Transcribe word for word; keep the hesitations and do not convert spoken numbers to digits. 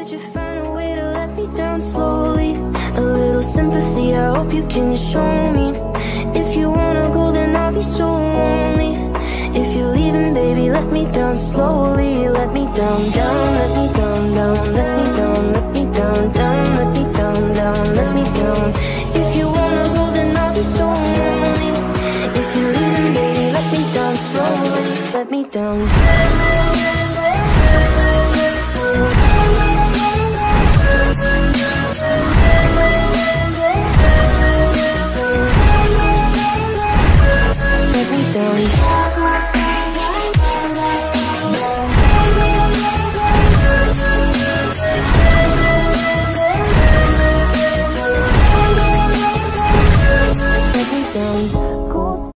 Could you find a way to let me down slowly? A little sympathy, I hope you can show me. If you wanna go, then I'll be so lonely. If you're leaving, baby, let me down slowly. Let me down, down, let me down, down, let me down, let me down, down, let me down, down, let me down. If you wanna go, then I'll be so lonely. If you're leaving, baby, let me down slowly. Let me down.